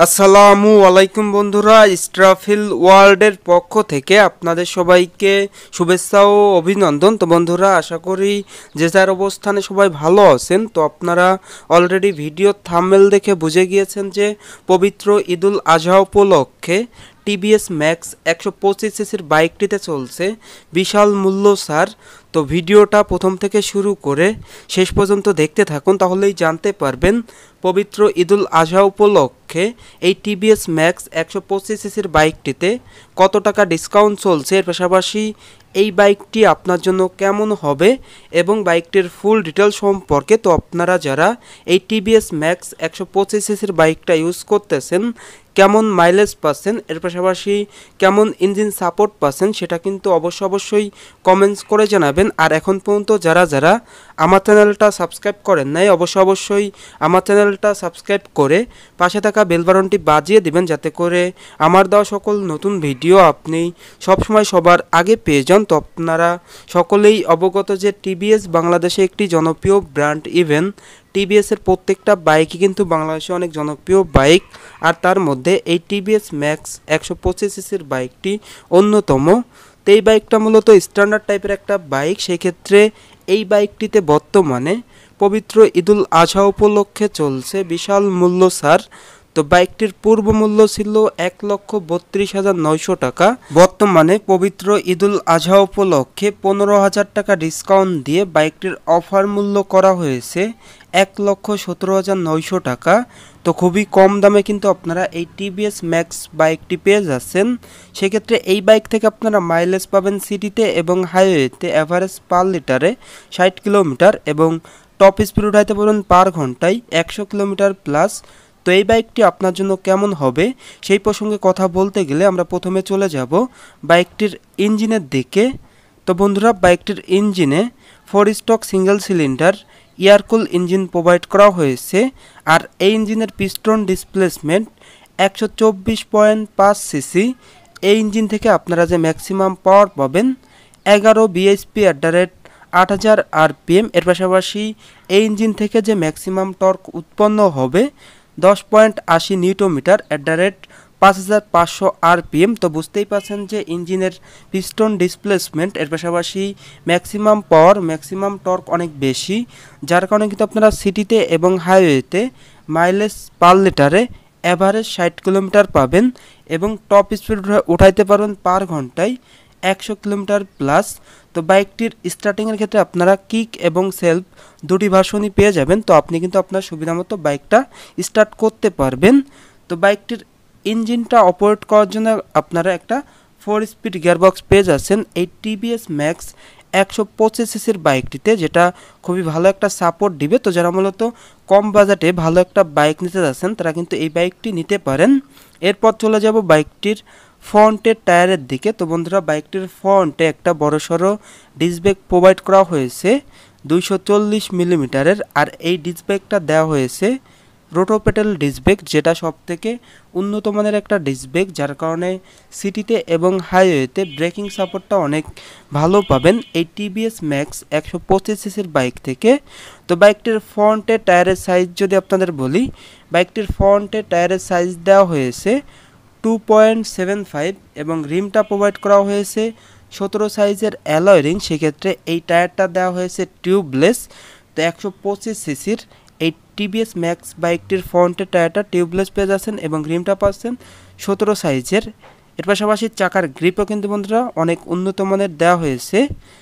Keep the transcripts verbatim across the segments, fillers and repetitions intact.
আসসালামু আলাইকুম বন্ধুরা, ইসরাফিল ওয়ার্ল্ডের পক্ষ থেকে আপনাদের সবাইকে শুভেচ্ছা ও অভিনন্দন। তো বন্ধুরা, আশা করি যে যার অবস্থানে সবাই ভালো আছেন। তো আপনারা অলরেডি ভিডিও থাম্বনেল দেখে বুঝে গিয়েছেন যে পবিত্র ঈদুল আজহা উপলক্ষে টিভিএস ম্যাক্স একশো পঁচিশ সিসির বাইকটিতে চলছে বিশাল মূল্য ছাড়। তো ভিডিওটা প্রথম থেকে শুরু করে শেষ পর্যন্ত দেখতে থাকুন, তাহলেই জানতে পারবেন পবিত্র ঈদুল আজহা উপলক্ষে এই টিভিএস ম্যাক্স একশো পঁচিশ সিসির বাইকটিতে কত টাকা ডিসকাউন্ট চলছে, এর পাশাপাশি এই বাইকটি আপনার জন্য কেমন হবে এবং বাইকটির ফুল ডিটেল সম্পর্কে। তো আপনারা যারা এই টিভিএস ম্যাক্স একশো পঁচিশ সিসির বাইকটা ইউজ করতেছেন, কেমন মাইলেজ পাচ্ছেন, এর পাশাপাশি কেমন ইঞ্জিন সাপোর্ট পাচ্ছেন, সেটা কিন্তু অবশ্য অবশ্যই কমেন্টস করে জানাবেন। আর এখন পর্যন্ত যারা যারা আমার চ্যানেলটা সাবস্ক্রাইব করেন নাই, অবশ্য অবশ্যই আমার চ্যানেলটা সাবস্ক্রাইব করে পাশে থাকা বেল বাটনটি বাজিয়ে দিবেন, যাতে করে আমার দেওয়া সকল নতুন ভিডিও আপনি সবসময় সবার আগে পেয়ে যান। তো আপনারা সকলেই অবগত যে টিভিএস বাংলাদেশে একটি জনপ্রিয় ব্র্যান্ড। ইভেন টিভিএসের প্রত্যেকটা বাইকই কিন্তু বাংলাদেশে অনেক জনপ্রিয় বাইক, আর তার মধ্যে এই টিভিএস ম্যাক্স একশো পঁচিশ সিসির বাইকটি অন্যতম। তো এই বাইকটা মূলত স্ট্যান্ডার্ড টাইপের একটা বাইক। সেক্ষেত্রে এই বাইকটিতে বর্তমানে পবিত্র ঈদুল আজহা উপলক্ষে চলছে বিশাল মূল্য ছাড়। তো বাইকটির পূর্ব মূল্য ছিল এক লক্ষ বত্রিশ হাজার নয়শো টাকা। বর্তমানে পবিত্র ঈদুল আজহা উপলক্ষে পনেরো হাজার টাকা ডিসকাউন্ট দিয়ে বাইকটির অফার মূল্য করা হয়েছে এক লক্ষ সতেরো হাজার নয়শো টাকা। তো খুবই কম দামে কিন্তু আপনারা এই টিভিএস ম্যাক্স বাইকটি পেয়ে যাচ্ছেন। সেক্ষেত্রে এই বাইক থেকে আপনারা মাইলেজ পাবেন সিটিতে এবং হাইওয়েতে অ্যাভারেজ পার লিটারে ষাট কিলোমিটার এবং টপ স্পিড উঠাইতে পারবেন পার ঘন্টায় একশো কিলোমিটার প্লাস। তো এই বাইকটি আপনার জন্য কেমন হবে সেই প্রসঙ্গে কথা বলতে গেলে আমরা প্রথমে চলে যাব বাইকটির ইঞ্জিনের দিকে। তো বন্ধুরা, বাইকটির ইঞ্জিনে four stroke single cylinder air cool engine provide করা হয়েছে। আর এই ইঞ্জিনের পিস্টন ডিসপ্লেসমেন্ট একশো চব্বিশ পয়েন্ট পাঁচ সিসি। এই ইঞ্জিন থেকে আপনারা যে ম্যাক্সিমাম পাওয়ার পাবেন এগারো বিএইচপি অ্যাট দ্য রেট আট হাজার আরপিএম। এর পাশাপাশি এই ইঞ্জিন থেকে যে ম্যাক্সিমাম টর্ক উৎপন্ন হবে দশ পয়েন্ট আশি নিউটোমিটার অ্যাট দ্য রেট পাঁচ হাজার পাঁচশো আরপিএম। তো বুঝতেই পারছেন যে ইঞ্জিনের পিস্টন ডিসপ্লেসমেন্ট এর পাশাপাশি ম্যাক্সিমাম পাওয়ার ম্যাক্সিমাম টর্ক অনেক বেশি, যার কারণে কিন্তু আপনারা সিটিতে এবং হাইওয়েতে মাইলেজ পার লিটারে অ্যাভারেজ ষাট কিলোমিটার পাবেন এবং টপ স্পিড উঠাইতে পারবেন পার ঘন্টায় একশো কিলোমিটার প্লাস। তো বাইকটির স্টার্টিংয়ের ক্ষেত্রে আপনারা কিক এবং সেলফ দুটি ভার্সনই পেয়ে যাবেন। তো আপনি কিন্তু আপনার সুবিধা মতো বাইকটা স্টার্ট করতে পারবেন। তো বাইকটির ইঞ্জিনটা অপারেট করার জন্য আপনারা একটা ফোর স্পিড গিয়ারবক্স পেয়ে যাচ্ছেন এই টিভিএস ম্যাক্স একশো পঁচিশ সিসির বাইকটিতে, যেটা খুবই ভালো একটা সাপোর্ট দিবে। তো যারা মূলত কম বাজেটে ভালো একটা বাইক নিতে যাচ্ছেন তারা কিন্তু এই বাইকটি নিতে পারেন। এরপর চলে যাব বাইকটির ফ্রন্টের টায়ারের দিকে। তো বন্ধুরা, বাইকটির ফ্রন্টে একটা বড়সড় ডিস্ক ব্রেক প্রোভাইড করা হয়েছে দুইশো চল্লিশ মিলিমিটারের। আর এই ডিস্ক ব্রেকটা দেওয়া হয়েছে রোটোপেডাল ডিস্ক ব্রেক, যেটা সব থেকে উন্নত মানের একটা ডিস্ক ব্রেক, যার কারণে সিটিতে এবং হাইওয়েতে ব্রেকিং সাপোর্টটা অনেক ভালো পাবেন এই টিভিএস ম্যাক্স একশো পঁচিশ সিসির বাইক থেকে। তো বাইকটির ফ্রন্টের টায়ারের সাইজ যদি আপনাদের বলি, বাইকটির ফ্রন্টের টায়ারের সাইজ দেওয়া হয়েছে টু পয়েন্ট সেভেন ফাইভ এবং রিমটা প্রোভাইড করা হয়েছে সতেরো সাইজের অ্যালয় রিং। সেক্ষেত্রে এই টায়ারটা দেওয়া হয়েছে টিউবলেস। তো একশো পঁচিশ সিসির এই টিভিএস ম্যাক্স বাইকটির ফ্রন্টের টায়ারটা টিউবলেস পেয়ে যাচ্ছেন এবং রিমটা পাচ্ছেন সতেরো সাইজের। এর পাশাপাশি চাকার গ্রিপও কিন্তু বন্ধুরা অনেক উন্নত মানের দেওয়া হয়েছে।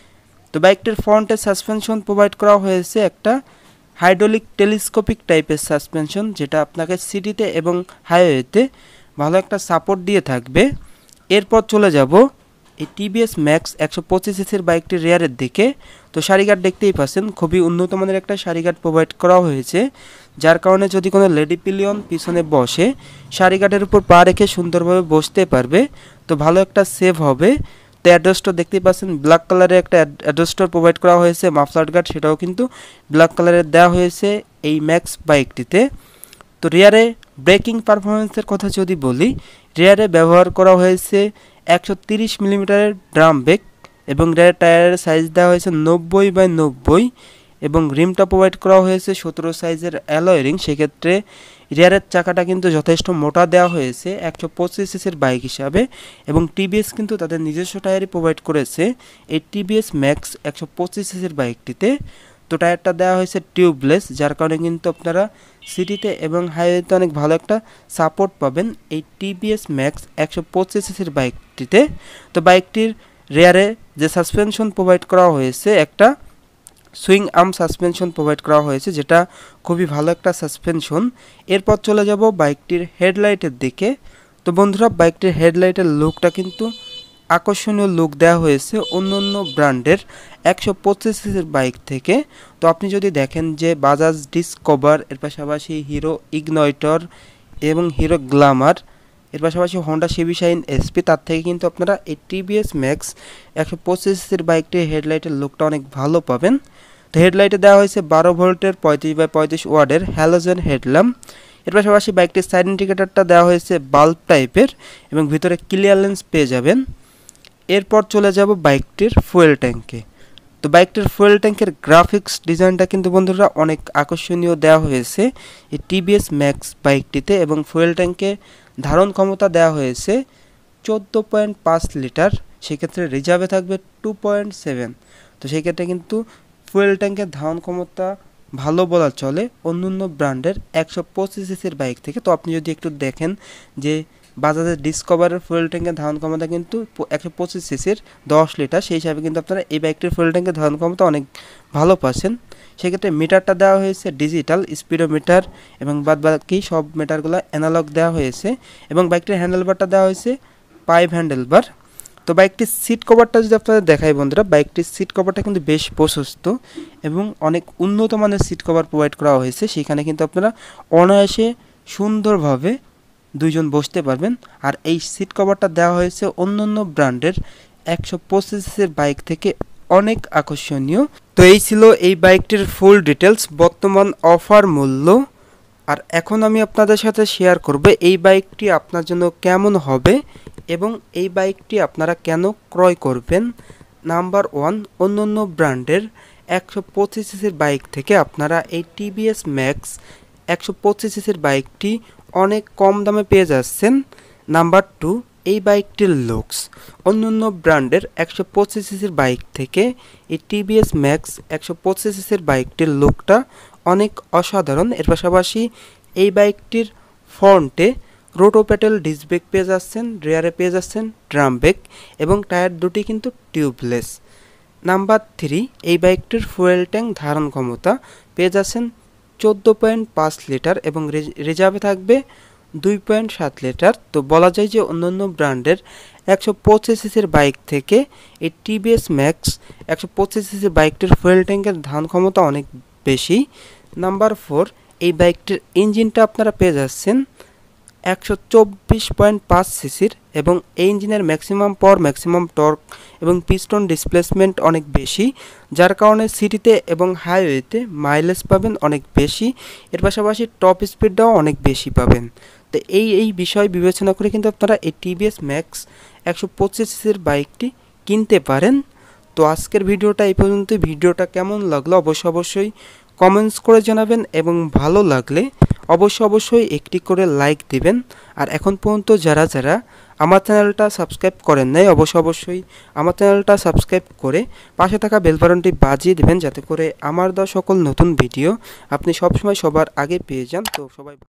তো বাইকটির ফ্রন্টের সাসপেনশন প্রোভাইড করা হয়েছে একটা হাইড্রোলিক টেলিস্কোপিক টাইপের সাসপেনশন, যেটা আপনাকে সিটিতে এবং হাইওয়েতে ভালো একটা সাপোর্ট দিয়ে থাকবে। এরপর চলে যাব এই টিভিএস ম্যাক্স একশো পঁচিশ সিসির বাইকটির রেয়ারের দিকে। তো সারিগার্ড দেখতেই পাচ্ছেন, খুবই উন্নত মানের একটা সারিগার্ড প্রোভাইড করা হয়েছে, যার কারণে যদি কোনো লেডি পিলিয়ন পিছনে বসে সারিগার্ডের উপর পা রেখে সুন্দরভাবে বসতে পারবে। তো ভালো একটা সেভ হবে। তো অ্যাডজাস্টার দেখতেই পাচ্ছেন, ব্ল্যাক কালারের একটা অ্যাডজাস্টার প্রোভাইড করা হয়েছে। মাফলার গার্ড সেটাও কিন্তু ব্ল্যাক কালারের দেওয়া হয়েছে এই ম্যাক্স বাইকটিতে। তো রিয়ারে ব্রেকিং পারফরমেন্সের কথা যদি বলি, রিয়ারে ব্যবহার করা হয়েছে একশো তিরিশ মিলিমিটারের ড্রাম ব্রেক এবং রিয়ার টায়ারের সাইজ দেওয়া হয়েছে নব্বই বাই নব্বই এবং রিমটা প্রোভাইড করা হয়েছে সতেরো সাইজের অ্যালয় রিং। সেক্ষেত্রে রিয়ারের চাকাটা কিন্তু যথেষ্ট মোটা দেওয়া হয়েছে একশো পঁচিশ সিসির বাইক হিসাবে, এবং টিভিএস কিন্তু তাদের নিজস্ব টায়ারই প্রোভাইড করেছে এই টিভিএস ম্যাক্স একশো পঁচিশ সিসির বাইকটিতে। তো টায়ারটা দেওয়া হয়েছে টিউবলেস, যার কারণে কিন্তু আপনারা সিটিতে এবং হাইওয়েতে অনেক ভালো একটা সাপোর্ট পাবেন এই টিভিএস ম্যাক্স একশো পঁচিশ সিসির বাইকটিতে। তো বাইকটির রেয়ারে যে সাসপেনশন প্রোভাইড করা হয়েছে একটা সুইং আর্ম সাসপেনশন প্রোভাইড করা হয়েছে, যেটা খুবই ভালো একটা সাসপেনশন। এরপর চলে যাব বাইকটির হেডলাইটের দিকে। তো বন্ধুরা, বাইকটির হেডলাইটের লুকটা কিন্তু আকর্ষণীয় লুক দেওয়া হয়েছে অন্য অন্য ব্র্যান্ডের একশো পঁচিশ সিসির বাইক থেকে। তো আপনি যদি দেখেন যে বাজাজ ডিসকভার, এর পাশাপাশি হিরো ইগনাইটর এবং হিরো গ্ল্যামার, এর পাশাপাশি হন্ডা সিবি শাইন এসপি, তার থেকে কিন্তু আপনারা এই টিভিএস ম্যাক্স একশো পঁচিশ সিসির বাইকটির হেডলাইটের লুকটা অনেক ভালো পাবেন। তো হেডলাইটে দেওয়া হয়েছে বারো ভোল্টের পঁয়ত্রিশ বাই পঁয়ত্রিশ ওয়ার্ডের হ্যালোজেন হেডল্যাম্প। এর পাশাপাশি বাইকটির সাইড ইন্ডিকেটরটা দেওয়া হয়েছে বাল্ব টাইপের এবং ভিতরে ক্লিয়ার লেন্স পেয়ে যাবেন। এরপর চলে যাব বাইকটির ফুয়েল ট্যাঙ্কে। তো বাইকটির ফুয়েল ট্যাঙ্কের গ্রাফিক্স ডিজাইনটা কিন্তু বন্ধুরা অনেক আকর্ষণীয় দেওয়া হয়েছে এই টিভিএস ম্যাক্স বাইকটিতে, এবং ফুয়েল ট্যাঙ্কে ধারণ ক্ষমতা দেওয়া হয়েছে চোদ্দো পয়েন্ট পাঁচ লিটার। সেক্ষেত্রে রিজার্ভে থাকবে টু পয়েন্ট সেভেন। তো সেক্ষেত্রে কিন্তু ফুয়েল ট্যাঙ্কের ধারণ ক্ষমতা ভালো বলা চলে অন্য অন্য ব্র্যান্ডের একশো পঁচিশ সিসির বাইক থেকে। তো আপনি যদি একটু দেখেন যে বাজাজের ডিসকভারের ফুয়েল ট্যাঙ্কের ধারণ ক্ষমতা কিন্তু একশো পঁচিশ সিসির দশ লিটার, সেই হিসাবে কিন্তু আপনারা এই বাইকটির ফুয়েল ট্যাঙ্কের ধারণ ক্ষমতা অনেক ভালো পাচ্ছেন। সেক্ষেত্রে মিটারটা দেওয়া হয়েছে ডিজিটাল স্পিডোমিটার, এবং বাদ বাকি সব মিটারগুলো অ্যানালগ দেওয়া হয়েছে, এবং বাইকটির হ্যান্ডেলবারটা দেওয়া হয়েছে পাইপ হ্যান্ডেলবার। তো বাইকটির সিট কভারটা যদি আপনাদের দেখাই বন্ধুরা, বাইকটির সিট কভারটা কিন্তু বেশ প্রশস্ত এবং অনেক উন্নত মানের সিট কভার প্রোভাইড করা হয়েছে। সেখানে কিন্তু আপনারা অনায়াসে সুন্দরভাবে দুইজন বসতে পারবেন। আর এই সিট কভারটা দেওয়া হয়েছে অন্য অন্য ব্র্যান্ডের একশো পঁচিশ সিসির বাইক থেকে অনেক আকর্ষণীয়। তো এই ছিল এই বাইকটির ফুল ডিটেলস, বর্তমান অফার মূল্য। আর এখন আমি আপনাদের সাথে শেয়ার করব এই বাইকটি আপনার জন্য কেমন হবে এবং এই বাইকটি আপনারা কেন ক্রয় করবেন। নাম্বার ওয়ান, অন্য অন্য ব্র্যান্ডের একশো পঁচিশ সিসির বাইক থেকে আপনারা এই টিভিএস ম্যাক্স একশো পঁচিশ সিসির বাইকটি অনেক কম দামে পেয়ে যাচ্ছেন। নাম্বার টু, এই বাইকটির লুকস অন্য অন্য ব্র্যান্ডের একশো পঁচিশ সিসির বাইক থেকে এই টিভিএস ম্যাক্স একশো পঁচিশ সিসির বাইকটির লুকটা অনেক অসাধারণ। এর পাশাপাশি এই বাইকটির ফ্রন্টে রোটোপ্যাডেল ডিস্ক ব্রেক পেয়ে যাচ্ছেন, রেয়ারে পেয়ে যাচ্ছেন ড্রাম ব্রেক, এবং টায়ার দুটি কিন্তু টিউবলেস। নাম্বার থ্রি, এই বাইকটির ফুয়েল ট্যাঙ্ক ধারণ ক্ষমতা পেয়ে যাচ্ছেন চোদ্দো পয়েন্ট পাঁচ লিটার এবং রিজার্ভে থাকবে দুই পয়েন্ট সাত লিটার। তো বলা যায় যে অন্যান্য ব্র্যান্ডের একশো পঁচিশ সিসির বাইক থেকে এই টিভিএস ম্যাক্স একশো পঁচিশ সিসির বাইকটির ফুয়েল ট্যাঙ্কের ধারণ ক্ষমতা অনেক বেশি। নাম্বার ফোর, এই বাইকটির ইঞ্জিনটা আপনারা পেয়ে যাচ্ছেন একশো চব্বিশ পয়েন্ট পাঁচ সিসির, এবং এই ইঞ্জিনের ম্যাক্সিমাম পাওয়ার, ম্যাক্সিমাম টর্ক এবং পিস্টন ডিসপ্লেসমেন্ট অনেক বেশি, যার কারণে সিটিতে এবং হাইওয়েতে মাইলেজ পাবেন অনেক বেশি। এর পাশাপাশি টপ স্পিডটাও অনেক বেশি পাবেন। তো এই এই বিষয় বিবেচনা করে কিন্তু আপনারা এই টিভিএস ম্যাক্স একশো পঁচিশ সিসির বাইকটি কিনতে পারেন। তো আজকের ভিডিওটা এই পর্যন্তই। ভিডিওটা কেমন লাগলো অবশ্যই অবশ্যই কমেন্টস করে জানাবেন, এবং ভালো লাগলে অবশ্যই অবশ্যই একটি করে লাইক দিবেন। আর এখন পর্যন্ত যারা যারা আমার চ্যানেলটা সাবস্ক্রাইব করেন নাই, অবশ্যই অবশ্যই আমার চ্যানেলটা সাবস্ক্রাইব করে পাশে থাকা বেল বাটনটি বাজিয়ে দেবেন, যাতে করে আমার দেওয়া সকল নতুন ভিডিও আপনি সবসময় সবার আগে পেয়ে যান। তো সবাই